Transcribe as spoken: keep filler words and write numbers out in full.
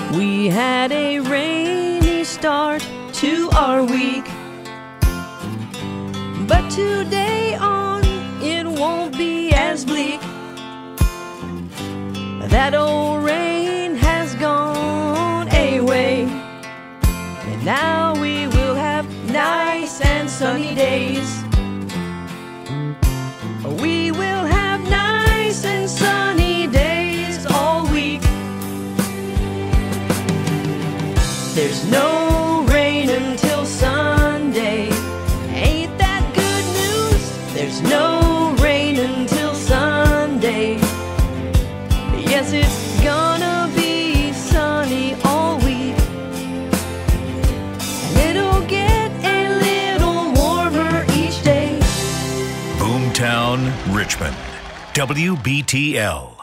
We had a rainy start to our week, but today on it won't be as bleak. That old rain has gone away, and now we will have nice and sunny days. We will have nice and sunny days all week. There's no rain until Sunday. Ain't that good news? There's no rain until Sunday. Yes, it's gonna be sunny all week, and it'll get a little warmer each day. Boomtown, Richmond, W B T L.